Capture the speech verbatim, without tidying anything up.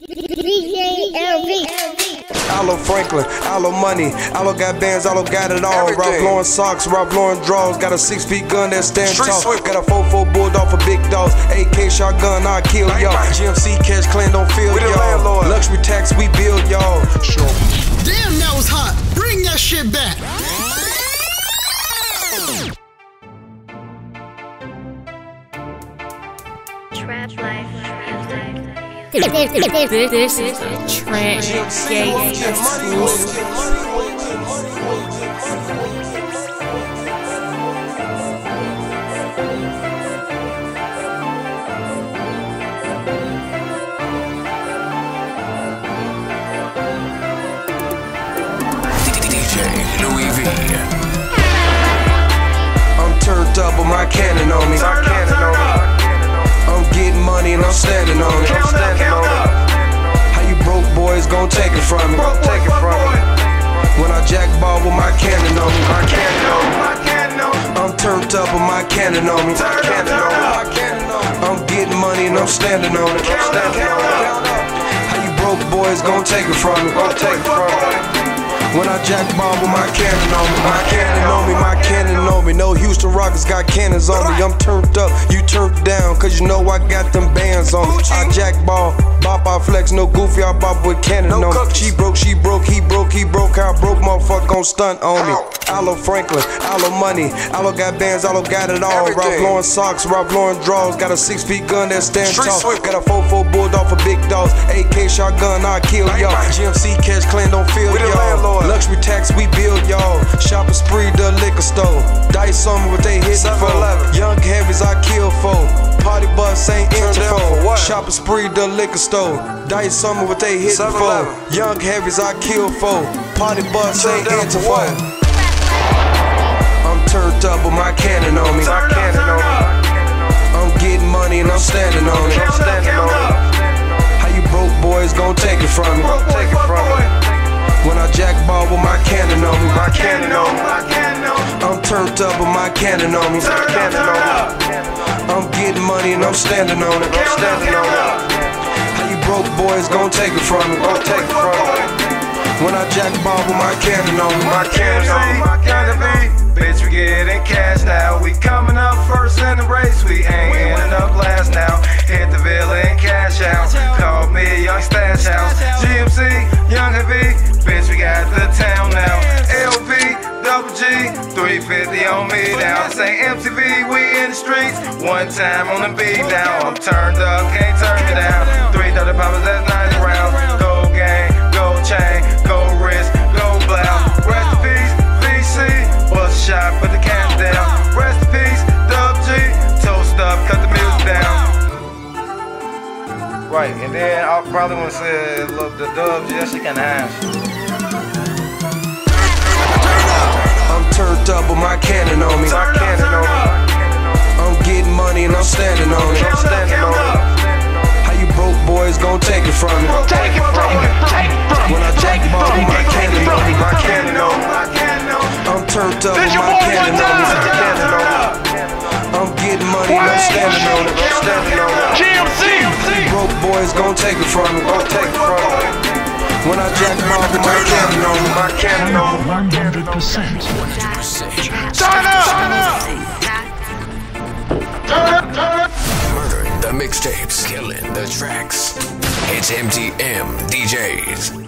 Aloe Franklin, Aloe money, Aloe got bands, Aloe got it all. Ralph Lauren socks, Ralph Lauren draws. Got a six feet gun that stands tall. Got a four four bulldog for big dogs. A K shotgun, I kill y'all. G M C cash clan don't feel y'all. Luxury tax, we build y'all. Damn, that was hot. Bring that shit back. Trap life music. This is Trent I'm turned up with my cannon on me. I'm getting money and I'm standing on it. I'm standing on it. How you broke boys gon' take it from me? Take it from me. When I jackball with my cannon on me. My cannon on me. I'm turned up with my cannon on me. My cannon on me. I'm getting money and I'm standing on it. I'm standing on it. How you broke boys gon' take it from me? Gon' take it from me. When I jackball with my cannon on me, my cannon on me, my cannon on me. No Houston Rockets got cannons on me. I'm turned up, you turned down, cause you know I got them bands on me. I jackball, bop, I flex, no goofy, I bop with cannon on me. She broke, she broke, he broke, he broke, I broke, motherfucker gon' stunt on me. Aloe Franklin, Aloe money, Aloe got bands, Aloe got it all. Ralph Lauren socks, Ralph Lauren draws. Got a six feet gun that stands tall. Got a four four bulldog for big dogs. A K shotgun, I kill y'all. G M C cash clan don't feel y'all. Luxury tax, we build y'all. Shopping spree, the liquor store. Dice on me what they hit for. Young heavies, I kill for. Party bus ain't into for. Shopping spree, the liquor store. Dice on me what they hit for. Young heavies, I kill for. Party bus ain't into for. I'm turned up with my cannon on me. My cannon on me. I'm getting money and I'm standing on it. I'm standing on it. How you broke boys gon' take it from me? Take it from me. When I jackball with my cannon on me, my cannon on me. I'm turned up with my cannon on me, my cannon on me. I'm getting money and I'm standing on it, I'm standing on it. How you broke boys gon' take it from me, gon' take it from me. When I jackball with my cannon on me, my cannon on me. Bitch, we getting cash now. We coming up first in the race. We ain't ending up last now. Hit the villa and cash out. Call me a young stash house. G M C, young heavy. Bitch, we got the town now. L P, double G, three fifty on me now. This ain't M T V, we in the streets. One time on the beat now. I'm turned up, can't turn me down. three thirty poppers, that's ninety rounds. Gold gang, gold chain, gold wrist, gold blouse. Rest in peace, V C. Bust a shot, put the cans down. Rest in peace, double G. Toast up, cut the music down. Right, and then I probably want to say, look, the dubs, yeah, she can ask. I'm turned up with my cannon on me. My cannon on me. I'm getting money and I'm standing on it. I'm standing on it. How you broke boys gon' take it from me? Take it from me. When I jackball with my cannon on me, my cannon on me. I'm turned up with my cannon on me. My cannon on me. I'm getting money and I'm standing on it. I'm standing on it. G M C. Broke boys gon' take it from me. Gon' take it from me. When I jackball with my cannon on me, my cannon on me. one hundred percent. one hundred percent. Turn up! Turn up! Turn up! Turn up! Murdering the mixtapes, killing the tracks. It's M T M D Js.